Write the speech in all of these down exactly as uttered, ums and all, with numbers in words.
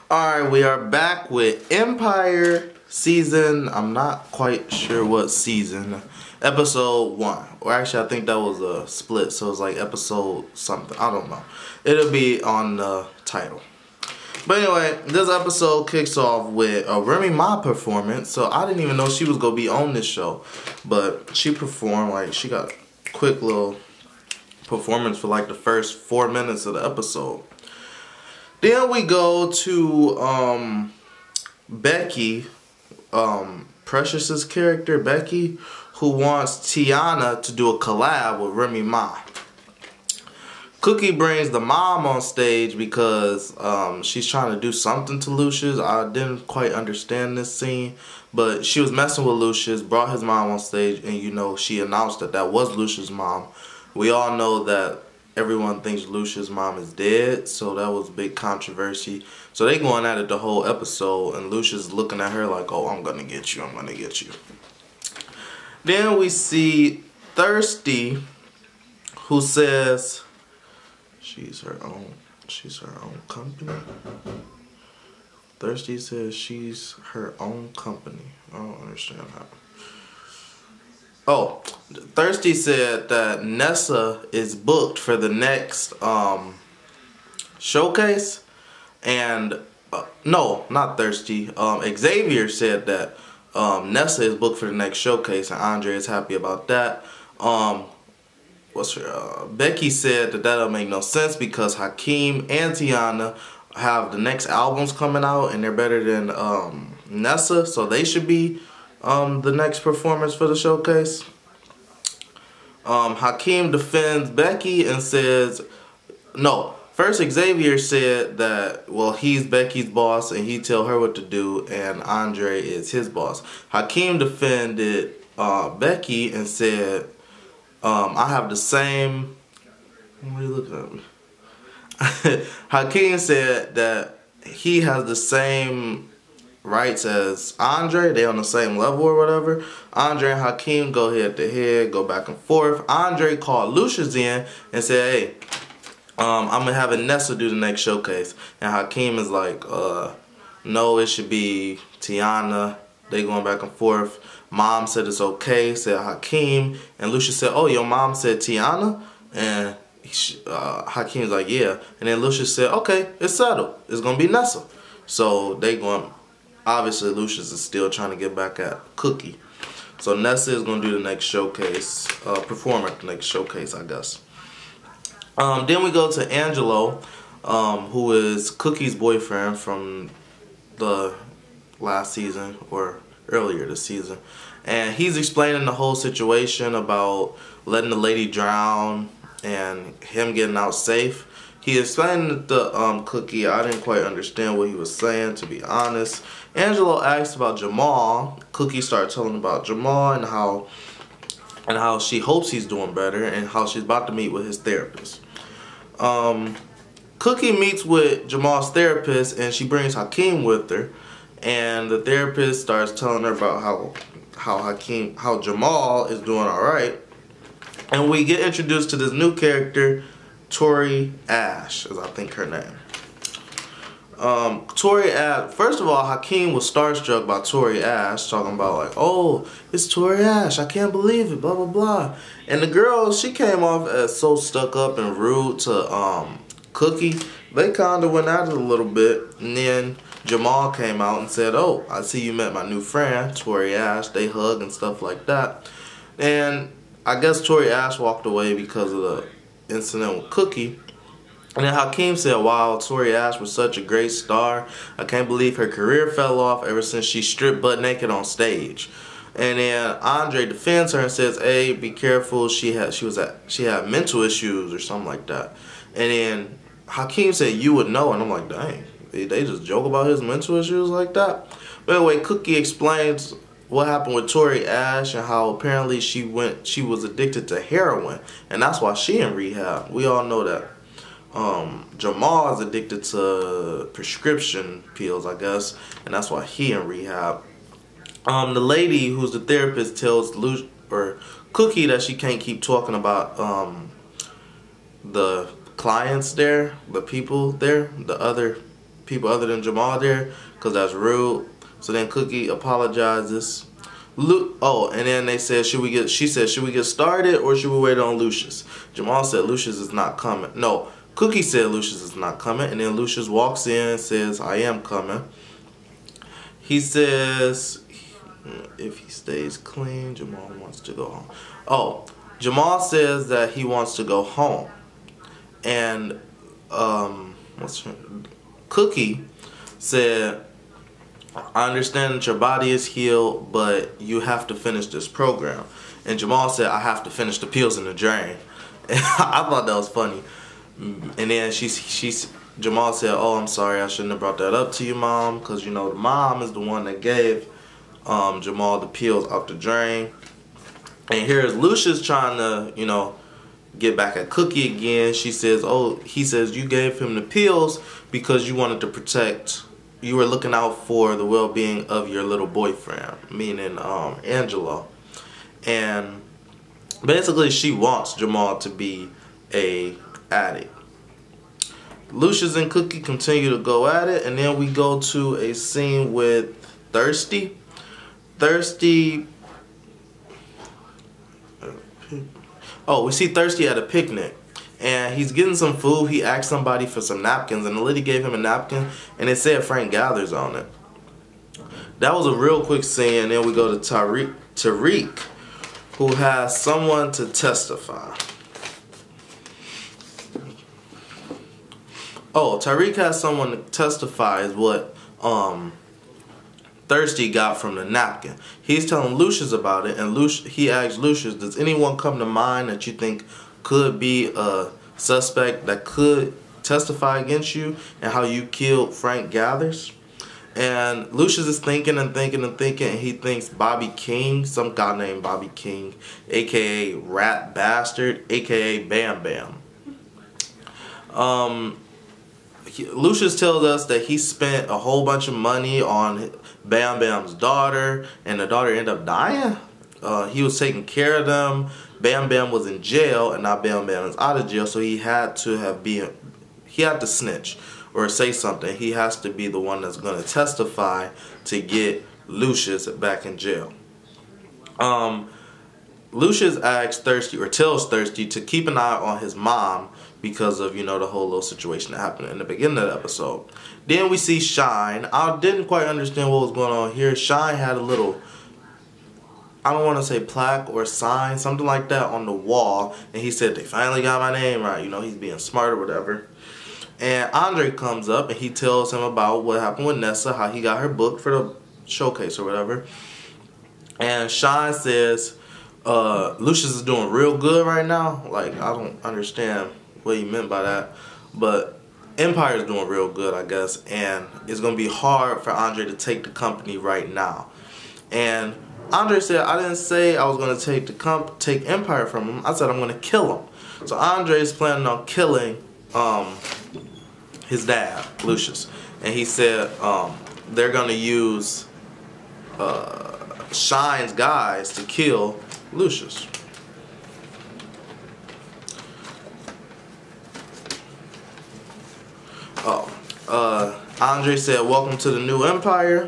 Alright, we are back with Empire season, I'm not quite sure what season, episode one. Or actually I think that was a split, so it's like episode something, I don't know. It'll be on the title. But anyway, this episode kicks off with a Remy Ma performance, so I didn't even know she was going to be on this show. But she performed, like she got a quick little performance for like the first four minutes of the episode. Then we go to um, Becky, um, Precious's character, Becky, who wants Tiana to do a collab with Remy Ma. Cookie brings the mom on stage because um, she's trying to do something to Lucius. I didn't quite understand this scene, but she was messing with Lucius, brought his mom on stage, and you know, she announced that that was Lucius' mom. We all know that everyone thinks Lucius' mom is dead, so that was a big controversy. So they going at it the whole episode, and Lucius is looking at her like, oh, I'm gonna get you, I'm gonna get you. Then we see Thirsty, who says she's her own, she's her own company. Thirsty says she's her own company. I don't understand that. Oh, Thirsty said that Nessa is booked for the next um, showcase, and uh, no, not Thirsty. Um, Xavier said that um, Nessa is booked for the next showcase, and Andre is happy about that. Um, what's her? Uh, Becky said that that'll make no sense because Hakeem and Tiana have the next albums coming out, and they're better than um, Nessa, so they should be Um, the next performance for the showcase. Um, Hakeem defends Becky and says, no, first Xavier said that, well, he's Becky's boss and he tell her what to do, and Andre is his boss. Hakeem defended uh, Becky and said, um, I have the same, what are you looking at me? Hakeem said that he has the same rights as Andre, they on the same level or whatever. Andre and Hakeem go head to head, go back and forth. Andre called Lucius in and said, hey, um, I'm gonna have Nessa do the next showcase. And Hakeem is like, uh, no, it should be Tiana. They going back and forth. Mom said it's okay, said Hakeem. And Lucius said, oh, your mom said Tiana? And uh, Hakeem's like, yeah. And then Lucius said, okay, it's settled. It's gonna be Nessa. So they going, obviously Lucius is still trying to get back at Cookie. So Nessa is going to do the next showcase, uh, perform at the next showcase, I guess. Um, then we go to Angelo, um, who is Cookie's boyfriend from the last season, or earlier this season. And he's explaining the whole situation about letting the lady drown and him getting out safe. He explained the um, Cookie. I didn't quite understand what he was saying, to be honest. Angelo asked about Jamal. Cookie started telling about Jamal and how and how she hopes he's doing better and how she's about to meet with his therapist. Um, Cookie meets with Jamal's therapist and she brings Hakeem with her. And the therapist starts telling her about how how Hakeem, how Jamal is doing all right. And we get introduced to this new character, Tori Ash, is I think her name. Um, Tori Ash, first of all, Hakeem was starstruck by Tori Ash, talking about like, oh, it's Tori Ash, I can't believe it, blah, blah, blah. And the girl, she came off as so stuck up and rude to um, Cookie. They kind of went at it a little bit, and then Jamal came out and said, oh, I see you met my new friend, Tori Ash. They hug and stuff like that. And I guess Tori Ash walked away because of the incident with Cookie. And then Hakeem said, wow, Tori Ash was such a great star. I can't believe her career fell off ever since she stripped butt naked on stage. And then Andre defends her and says, hey, be careful, she had she was at she had mental issues or something like that. And then Hakeem said, you would know, and I'm like, dang, they, they just joke about his mental issues like that. But anyway, Cookie explains what happened with Tori Ash and how apparently she went she was addicted to heroin, and that's why she in rehab. We all know that. Um, Jamal is addicted to prescription pills, I guess, and that's why he in rehab. Um, the lady who's the therapist tells Lu or Cookie that she can't keep talking about um, the clients there, the people there, the other people other than Jamal there, because that's rude. So then Cookie apologizes. Lu oh, and then they said, should we get, she said, should we get started or should we wait on Lucius? Jamal said Lucius is not coming. No, Cookie said Lucius is not coming, and then Lucius walks in and says, I am coming. He says, if he stays clean, Jamal wants to go home. Oh, Jamal says that he wants to go home. And um, what's her, Cookie said, I understand that your body is healed, but you have to finish this program. And Jamal said, I have to finish the pills in the drain. And I thought that was funny. And then she, she, Jamal said, oh, I'm sorry, I shouldn't have brought that up to you, Mom, because, you know, the mom is the one that gave um, Jamal the pills out the drain. And here's Lucius trying to, you know, get back at Cookie again. She says, oh, he says, you gave him the pills because you wanted to protect, you were looking out for the well-being of your little boyfriend, meaning um, Angelo. And basically she wants Jamal to be a addict. Lucius and Cookie continue to go at it, and then we go to a scene with Thirsty. Thirsty... Oh, we see Thirsty at a picnic, and he's getting some food. He asked somebody for some napkins, and the lady gave him a napkin, and it said Frank Gathers on it. That was a real quick scene, and then we go to Tariq, Tariq, who has someone to testify. Oh, Tariq has someone to testify is what um, Thirsty got from the napkin. He's telling Lucius about it, and Lucius, he asks Lucius, does anyone come to mind that you think could be a suspect that could testify against you and how you killed Frank Gathers? And Lucius is thinking and thinking and thinking, and he thinks Bobby King, some guy named Bobby King, aka Rat Bastard, aka Bam Bam. Um... Lucius tells us that he spent a whole bunch of money on Bam Bam's daughter, and the daughter ended up dying. Uh, he was taking care of them. Bam Bam was in jail, and now Bam Bam is out of jail, so he had to have been, he had to snitch or say something. He has to be the one that's going to testify to get Lucius back in jail. Um, Lucius asks Thirsty, or tells Thirsty, to keep an eye on his mom because of, you know, the whole little situation that happened in the beginning of the episode. Then we see Shine. I didn't quite understand what was going on here. Shine had a little, I don't want to say plaque or sign, something like that on the wall. And he said, they finally got my name right. You know, he's being smart or whatever. And Andre comes up and he tells him about what happened with Nessa, how he got her booked for the showcase or whatever. And Shine says, uh, Lucius is doing real good right now. Like, I don't understand what he meant by that, but Empire is doing real good, I guess, and it's gonna be hard for Andre to take the company right now. And Andre said, I didn't say I was gonna take the comp take Empire from him. I said I'm gonna kill him. So Andre is planning on killing um, his dad, Lucius, and he said um, they're gonna use uh, Shine's guys to kill Lucius. Oh, uh, Andre said, welcome to the new Empire.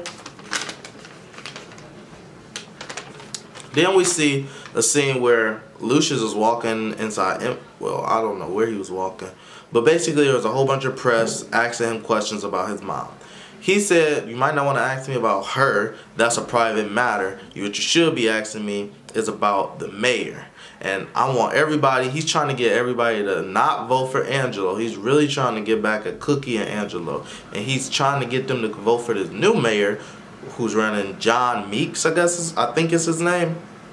Then we see a scene where Lucius is walking inside, well, I don't know where he was walking, but basically there was a whole bunch of press asking him questions about his mom. He said, you might not want to ask me about her, that's a private matter. What you should be asking me is about the mayor. And I want everybody, he's trying to get everybody to not vote for Angelo. He's really trying to get back at Cookie and Angelo. And he's trying to get them to vote for this new mayor who's running, John Meeks, I guess, is, I think is his name.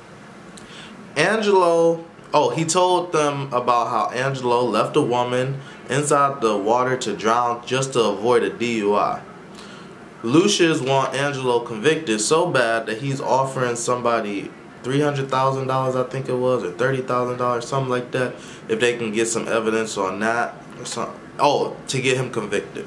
Angelo, oh, he told them about how Angelo left a woman inside the water to drown just to avoid a D U I. Lucius wants Angelo convicted so bad that he's offering somebody three hundred thousand dollars, I think it was, or thirty thousand dollars, something like that, if they can get some evidence on that or something. Oh, to get him convicted.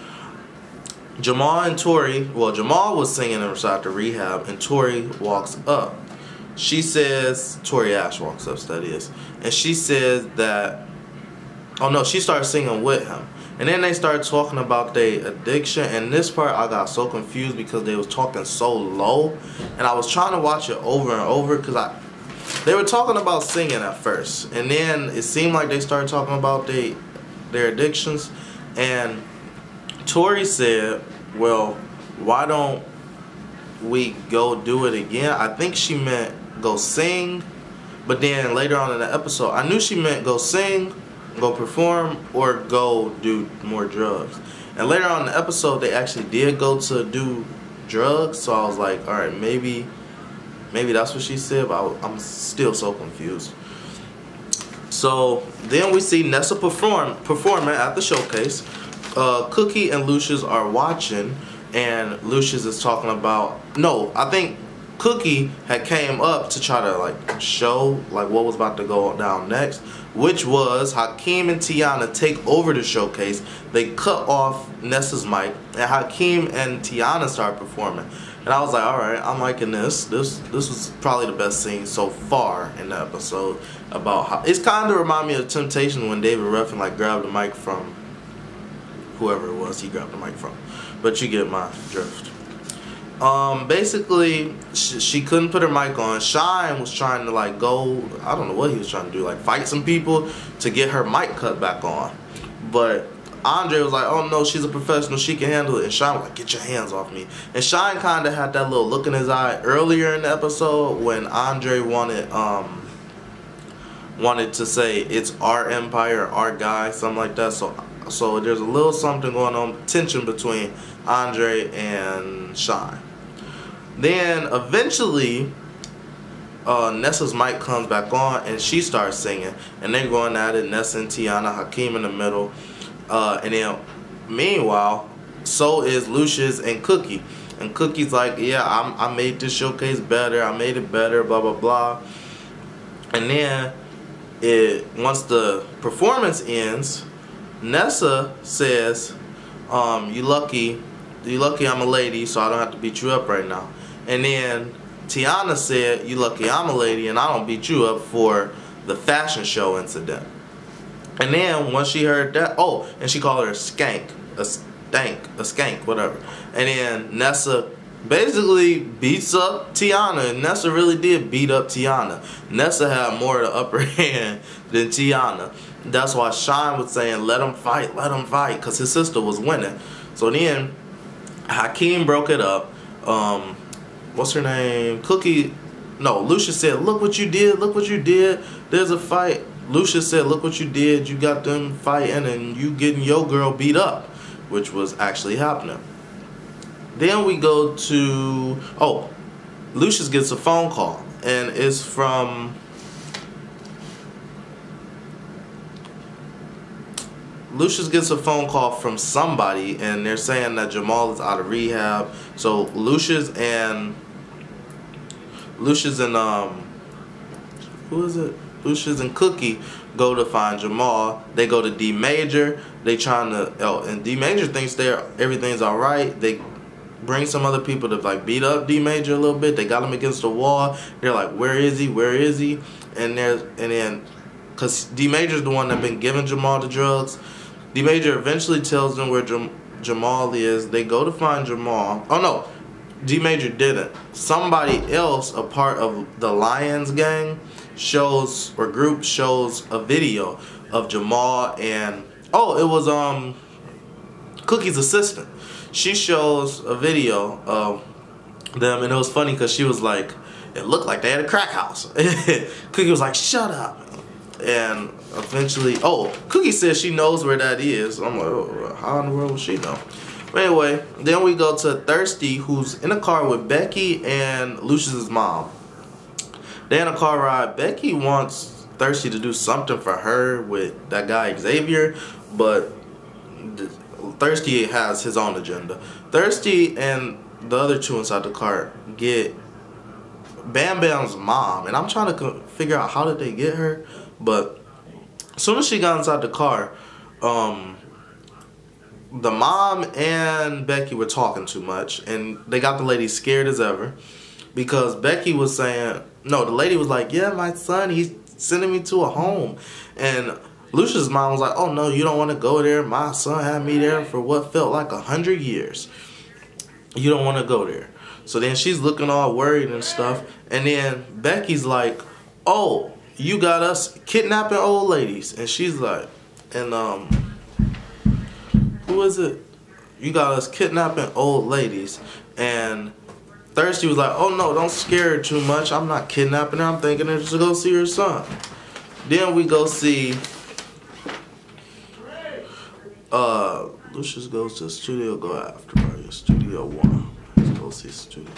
Jamal and Tori, well, Jamal was singing inside the rehab, and Tori walks up. She says, Tori Ash walks up, that is, and she says that, oh no, she starts singing with him. And then they started talking about their addiction, and this part I got so confused because they was talking so low, and I was trying to watch it over and over because I they were talking about singing at first, and then it seemed like they started talking about they their addictions, and Tori said, well, why don't we go do it again? I think she meant go sing, but then later on in the episode I knew she meant go sing, go perform, or go do more drugs. And later on in the episode they actually did go to do drugs, so I was like, alright, maybe maybe that's what she said, but I, I'm still so confused. So then we see Nessa perform performing at the showcase. uh, Cookie and Lucius are watching, and Lucius is talking about, no, I think Cookie had came up to try to like show like what was about to go down next, which was Hakeem and Tiana take over the showcase. They cut off Nessa's mic, and Hakeem and Tiana start performing. And I was like, all right, I'm liking this. This this was probably the best scene so far in the episode. About how it's kind of remind me of Temptation when David Ruffin like grabbed the mic from whoever it was he grabbed the mic from. But you get my drift. Um, basically, she, she couldn't put her mic on. Shine was trying to like go, I don't know what he was trying to do, like fight some people to get her mic cut back on. But Andre was like, oh no, she's a professional, she can handle it. And Shine was like, get your hands off me. And Shine kind of had that little look in his eye earlier in the episode when Andre wanted, um, wanted to say it's our empire, our guy, something like that. So, so there's a little something going on, tension between Andre and Shine. Then eventually uh, Nessa's mic comes back on and she starts singing, and they're going at it, Nessa and Tiana, Hakeem in the middle, uh, and then meanwhile so is Lucius and Cookie, and Cookie's like, yeah, I'm, I made this showcase better, I made it better, blah blah blah. And then it once the performance ends, Nessa says, um, you lucky you lucky I'm a lady, so I don't have to beat you up right now. And then Tiana said, you lucky I'm a lady and I don't beat you up for the fashion show incident. And then once she heard that, oh, and she called her a skank, a stank, a skank, whatever. And then Nessa basically beats up Tiana, and Nessa really did beat up Tiana. Nessa had more of the upper hand than Tiana. That's why Shine was saying, let him fight, let him fight, because his sister was winning. So then Hakeem broke it up. Um, what's her name? Cookie, no, Lucius said, look what you did, look what you did. There's a fight. Lucius said, look what you did. You got them fighting and you getting your girl beat up, which was actually happening. Then we go to, oh, Lucius gets a phone call, and it's from, Lucius gets a phone call from somebody, and they're saying that Jamal is out of rehab. So Lucius and Lucius and um who is it? Lucius and Cookie go to find Jamal. They go to D Major. They trying to oh, and D Major thinks they're everything's all right. They bring some other people to like beat up D Major a little bit. They got him against the wall. They're like, where is he? Where is he? And there's and then because D Major's the one that been giving Jamal the drugs. D Major eventually tells them where Jam Jamal is. They go to find Jamal. Oh no, D Major didn't. Somebody else, a part of the Lions gang, shows or group shows a video of Jamal and oh, it was um Cookie's assistant. She shows a video of them, and it was funny because she was like, it looked like they had a crack house. Cookie was like, shut up. And eventually, oh, Cookie says she knows where that is. I'm like, oh, how in the world would she know? But anyway, then we go to Thirsty, who's in a car with Becky and Lucius's mom. They're in a car ride. Becky wants Thirsty to do something for her with that guy Xavier, but Thirsty has his own agenda. Thirsty and the other two inside the car get Bam Bam's mom, and I'm trying to figure out how did they get her. But as soon as she got inside the car, um, the mom and Becky were talking too much, and they got the lady scared as ever because Becky was saying, no, the lady was like, yeah, my son, he's sending me to a home. And Lucius' mom was like, oh no, you don't want to go there. My son had me there for what felt like a hundred years. You don't want to go there. So then she's looking all worried and stuff. And then Becky's like, oh, you got us kidnapping old ladies. And she's like, and um, who is it? You got us kidnapping old ladies. And Thirsty was like, oh no, don't scare her too much. I'm not kidnapping her. I'm thinking her to go see her son. Then we go see, uh, Lucius goes to the studio, go after her. Studio one. Let's go see studio.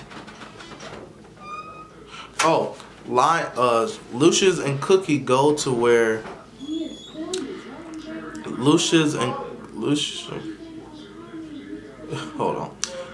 Oh, line, uh, Lucius and Cookie go to where Lucius and Lucius. Hold on.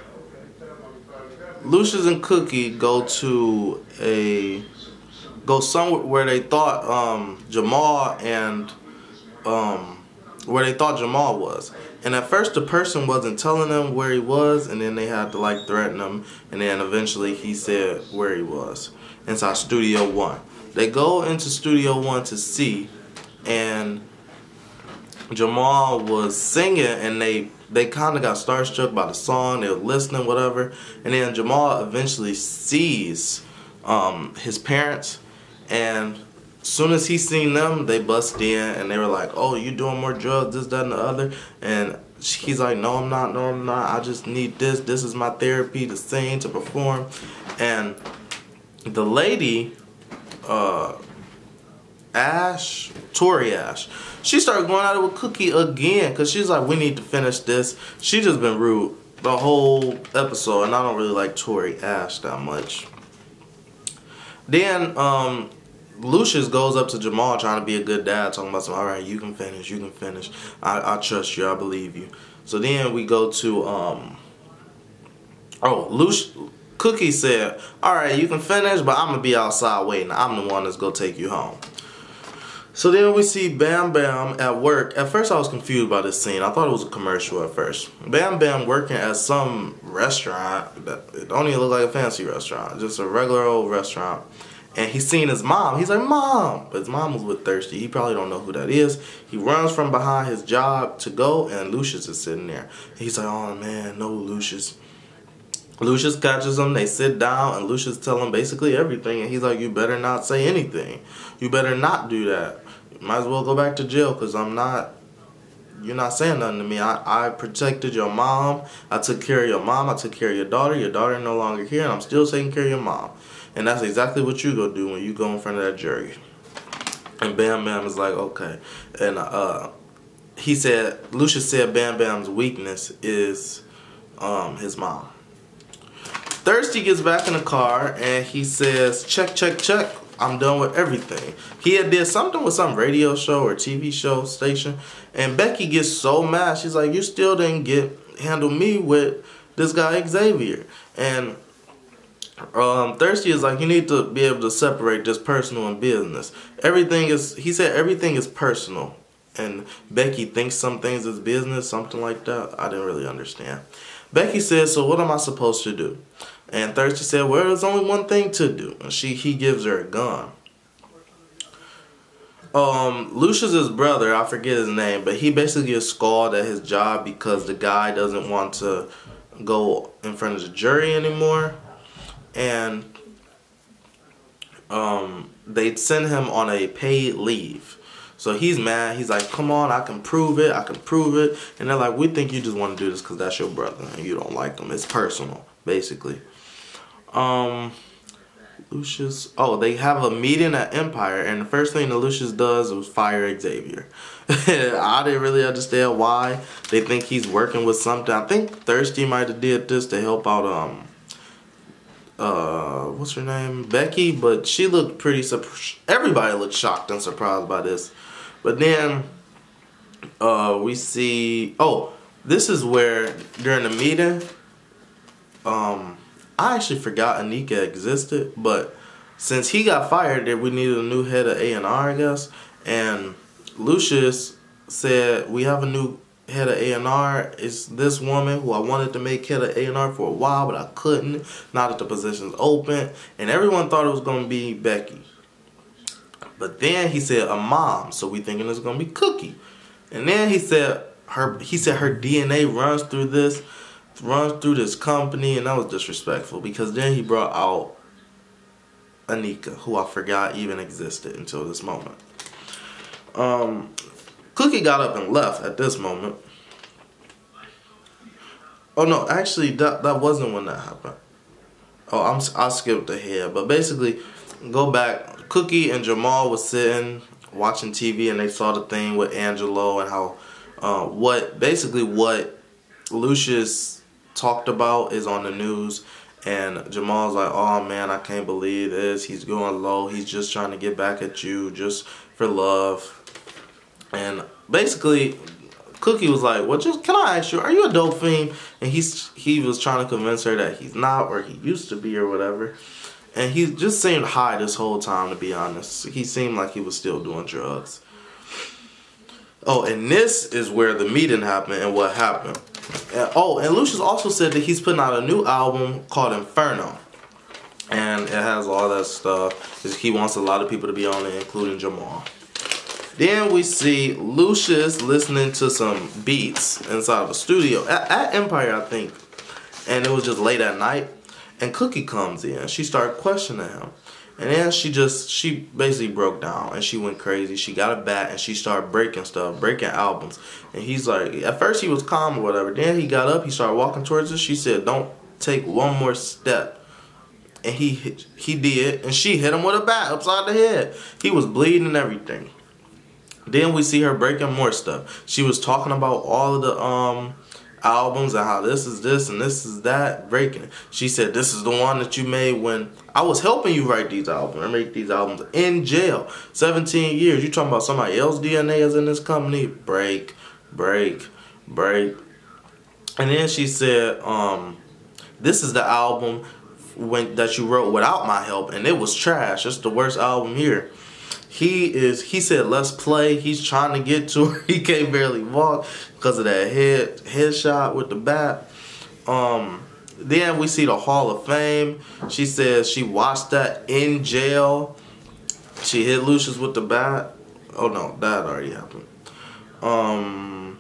Lucius and Cookie go to a go somewhere where they thought um, Jamal and um, where they thought Jamal was. And at first the person wasn't telling them where he was, and then they had to like threaten him, and then eventually he said where he was. Inside Studio One. They go into Studio One to see, and Jamal was singing, and they they kind of got starstruck by the song. They were listening, whatever, and then Jamal eventually sees um, his parents, and as soon as he seen them, they bust in, and they were like, oh, you doing more drugs, this, that, and the other, and he's like, no, I'm not, no, I'm not, I just need this, this is my therapy, to sing, to perform, and the lady, uh, Ash, Tori Ash, she started going at it with Cookie again, because she's like, we need to finish this. She just been rude the whole episode, and I don't really like Tori Ash that much. Then, um, Lucius goes up to Jamal trying to be a good dad, talking about some, alright, you can finish, you can finish. I, I trust you, I believe you. So then we go to, um, oh, Lucius, Cookie said, alright, you can finish, but I'm going to be outside waiting. I'm the one that's going to take you home. So then we see Bam Bam at work. At first I was confused by this scene. I thought it was a commercial at first. Bam Bam working at some restaurant. That it don't even look like a fancy restaurant. Just a regular old restaurant. And he's seen his mom. He's like, Mom! But his mom was with Thirsty. He probably don't know who that is. He runs from behind his job to go, and Lucius is sitting there. He's like, oh man, no Lucius. Lucius catches him, they sit down, and Lucius tells him basically everything, and he's like, you better not say anything. You better not do that. You might as well go back to jail, because I'm not, you're not saying nothing to me. I, I protected your mom, I took care of your mom, I took care of your daughter, your daughter no longer here, and I'm still taking care of your mom. And that's exactly what you go do when you go in front of that jury. And Bam Bam is like, okay. And uh, he said, Lucius said Bam Bam's weakness is um, his mom. Thirsty gets back in the car and he says, check, check, check, I'm done with everything. He had did something with some radio show or T V show station, and Becky gets so mad. She's like, you still didn't get handle me with this guy Xavier. And um, Thirsty is like, you need to be able to separate this personal and business. Everything is, he said everything is personal. And Becky thinks some things is business, something like that. I didn't really understand. Becky says, so what am I supposed to do? And Thirsty said, well, there's only one thing to do. And she, he gives her a gun. Um, Lucius's brother, I forget his name, but he basically gets scalded at his job because the guy doesn't want to go in front of the jury anymore. And um, they send him on a paid leave. So he's mad. He's like, come on, I can prove it. I can prove it. And they're like, we think you just want to do this because that's your brother and you don't like him. It's personal, basically. Um, Lucius, oh, they have a meeting at Empire. And the first thing that Lucius does was fire Xavier. I didn't really understand why. They think he's working with something. I think Thirsty might have did this to help out, um, uh, what's her name? Becky. But she looked pretty, everybody looked shocked and surprised by this. But then uh, we see, oh, this is where during the meeting, um, I actually forgot Anika existed, but since he got fired, we needed a new head of A and R, I guess. And Lucius said, we have a new head of A and R. It's this woman who I wanted to make head of A and R for a while, but I couldn't. Now that the position's open. And everyone thought it was going to be Becky. But then he said a mom, so we thinking it's gonna be Cookie. And then he said her he said her D N A runs through this runs through this company, and that was disrespectful because then he brought out Anika, who I forgot even existed until this moment. Um, Cookie got up and left at this moment. Oh no, actually that that wasn't when that happened. Oh, I'm I skipped ahead, but basically, go back. Cookie and Jamal was sitting watching T V, and they saw the thing with Angelo and how uh, what basically what Lucius talked about is on the news. And Jamal's like, oh man, I can't believe this. He's going low. He's just trying to get back at you just for love. And basically, Cookie was like, well, just can I ask you, are you a dope fiend? And he's he was trying to convince her that he's not, or he used to be, or whatever. And he just seemed high this whole time, to be honest. He seemed like he was still doing drugs. Oh, and this is where the meeting happened and what happened. And, oh, and Lucius also said that he's putting out a new album called Inferno. And it has all that stuff. He wants a lot of people to be on it, including Jamal. Then we see Lucius listening to some beats inside of a studio at, at Empire, I think. And it was just late at night. And Cookie comes in. She started questioning him. And then she just, she basically broke down and she went crazy. She got a bat and she started breaking stuff, breaking albums. And he's like, at first he was calm or whatever. Then he got up, he started walking towards her. She said, don't take one more step. And he he did. And she hit him with a bat upside the head. He was bleeding and everything. Then we see her breaking more stuff. She was talking about all of the um albums and how this is this and this is that, breaking it. She said, this is the one that you made when I was helping you write these albums. I make these albums in jail. seventeen years. You talking about somebody else's D N A is in this company? Break, break, break. And then she said, um, this is the album when that you wrote without my help, and it was trash. It's the worst album here. He is, he said, let's play. He's trying to get to her. He can't barely walk because of that head headshot with the bat. Um, then we see the Hall of Fame. She says she watched that in jail. She hit Lucius with the bat. Oh no, that already happened. Um,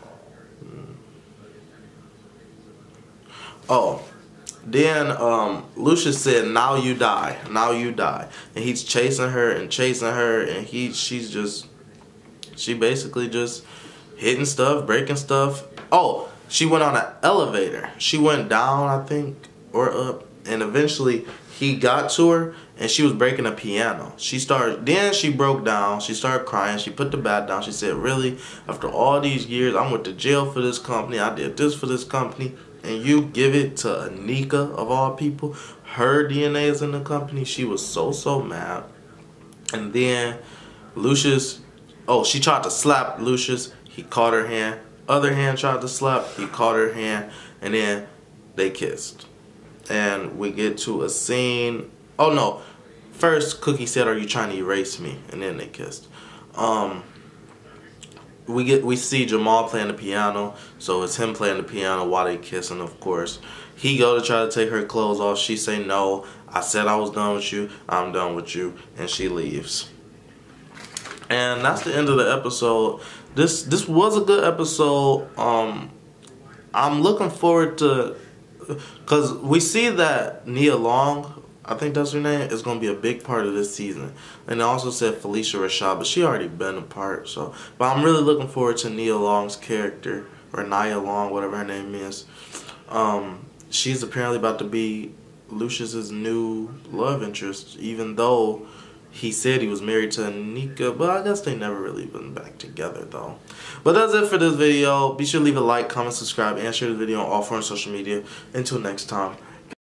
oh. Then um, Lucius said, now you die, now you die. And he's chasing her and chasing her, and he, she's just, she basically just hitting stuff, breaking stuff. Oh, she went on an elevator. She went down, I think, or up, and eventually he got to her, and she was breaking a piano. She started, then she broke down, she started crying, she put the bat down, she said, really, after all these years, I went to jail for this company, I did this for this company, and you give it to Anika, of all people. Her D N A is in the company. She was so, so mad. And then Lucius, oh, she tried to slap Lucius. He caught her hand. Other hand tried to slap. He caught her hand. And then they kissed. And we get to a scene. Oh, no. First, Cookie said, are you trying to erase me? And then they kissed. Um... We get we see Jamal playing the piano, so it's him playing the piano while they kissing, of course. He go to try to take her clothes off. She say no. I said I was done with you. I'm done with you, and she leaves. And that's the end of the episode. This this was a good episode. Um, I'm looking forward to, cause we see that Nia Long, I think that's her name, is going to be a big part of this season. And it also said Felicia Rashad, but she already been a part. So, but I'm really looking forward to Nia Long's character, or Nia Long, whatever her name is. Um, she's apparently about to be Lucius's new love interest, even though he said he was married to Anika, but I guess they never really been back together though. But that's it for this video. Be sure to leave a like, comment, subscribe, and share the video on all forms of social media. Until next time.